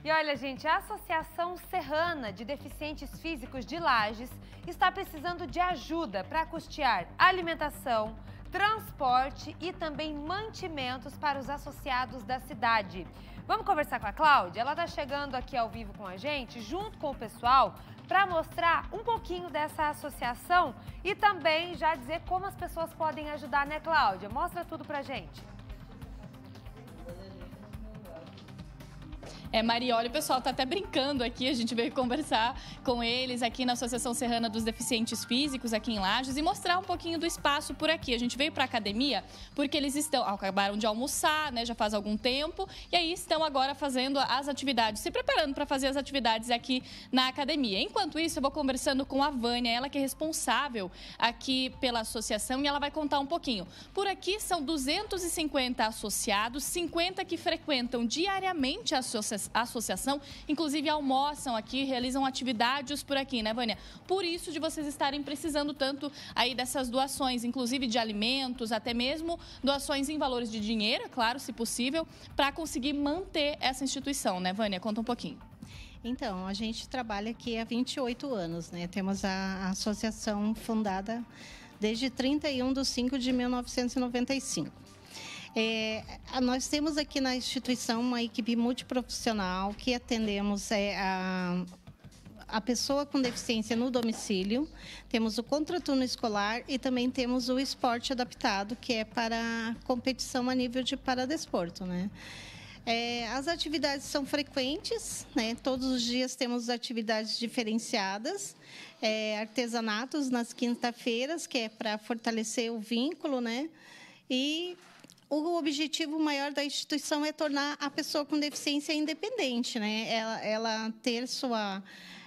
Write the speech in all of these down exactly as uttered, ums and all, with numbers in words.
E olha, gente, a Associação Serrana de Deficientes Físicos de Lages está precisando de ajuda para custear alimentação, transporte e também mantimentos para os associados da cidade. Vamos conversar com a Cláudia? Ela está chegando aqui ao vivo com a gente, junto com o pessoal, para mostrar um pouquinho dessa associação e também já dizer como as pessoas podem ajudar, né, Cláudia? Mostra tudo pra gente. É, Maria, olha, o pessoal tá até brincando aqui, a gente veio conversar com eles aqui na Associação Serrana dos Deficientes Físicos, aqui em Lages, e mostrar um pouquinho do espaço por aqui. A gente veio pra academia porque eles estão, acabaram de almoçar, né, já faz algum tempo, e aí estão agora fazendo as atividades, se preparando para fazer as atividades aqui na academia. Enquanto isso, eu vou conversando com a Vânia, ela que é responsável aqui pela associação, e ela vai contar um pouquinho. Por aqui são duzentos e cinquenta associados, cinquenta que frequentam diariamente a associação, a associação, inclusive almoçam aqui, realizam atividades por aqui, né, Vânia? Por isso de vocês estarem precisando tanto aí dessas doações, inclusive de alimentos, até mesmo doações em valores de dinheiro, claro, se possível, para conseguir manter essa instituição, né, Vânia? Conta um pouquinho. Então, a gente trabalha aqui há vinte e oito anos, né? Temos a associação fundada desde trinta e um de cinco de mil novecentos e noventa e cinco. É, nós temos aqui na instituição uma equipe multiprofissional que atendemos é, a, a pessoa com deficiência no domicílio, temos o contraturno escolar e também temos o esporte adaptado, que é para competição a nível de paradesporto, né? É, as atividades são frequentes, né? Todos os dias temos atividades diferenciadas, é, artesanatos nas quinta-feiras, que é para fortalecer o vínculo, né? E o objetivo maior da instituição é tornar a pessoa com deficiência independente, né? Ela, ela ter sua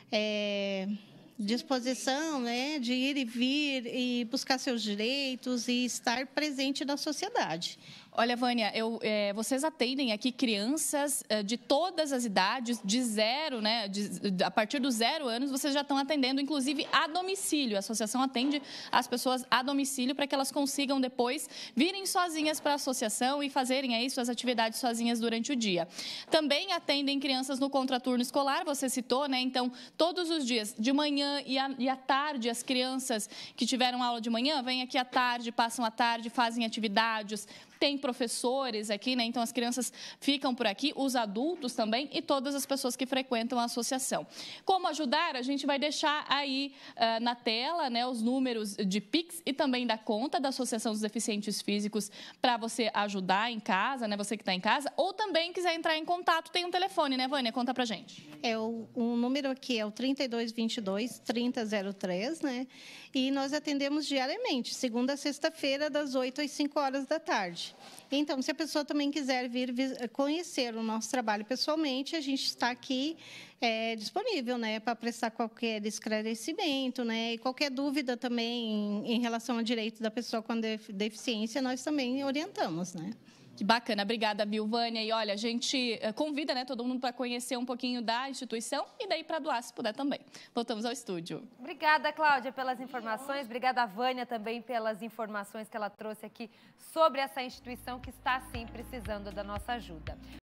é, disposição, né, de ir e vir e buscar seus direitos e estar presente na sociedade. Olha, Vânia, eu, é, vocês atendem aqui crianças é, de todas as idades, de zero, né? De, a partir dos zero anos, vocês já estão atendendo, inclusive, a domicílio. A associação atende as pessoas a domicílio para que elas consigam depois virem sozinhas para a associação e fazerem aí suas atividades sozinhas durante o dia. Também atendem crianças no contraturno escolar, você citou, né? Então, todos os dias, de manhã e à, e à tarde, as crianças que tiveram aula de manhã vêm aqui à tarde, passam à tarde, fazem atividades. Tem professores aqui, né? Então as crianças ficam por aqui, os adultos também e todas as pessoas que frequentam a associação. Como ajudar? A gente vai deixar aí uh, na tela, né, os números de Pix e também da conta da Associação dos Deficientes Físicos para você ajudar em casa, né? Você que está em casa, ou também quiser entrar em contato, tem um telefone, né, Vânia? Conta pra gente. É o, o número aqui é o trinta e dois, vinte e dois, trinta, zero três, né? E nós atendemos diariamente, segunda a sexta-feira, das oito às cinco horas da tarde. Então, se a pessoa também quiser vir conhecer o nosso trabalho pessoalmente, a gente está aqui é, disponível, né, para prestar qualquer esclarecimento, né, e qualquer dúvida também em, em relação ao direito da pessoa com deficiência, nós também orientamos, né. Que bacana, obrigada, viu, Vânia? E olha, a gente convida, né, todo mundo para conhecer um pouquinho da instituição e daí para doar, se puder também. Voltamos ao estúdio. Obrigada, Cláudia, pelas informações. Obrigada, Vânia, também pelas informações que ela trouxe aqui sobre essa instituição que está, sim, precisando da nossa ajuda.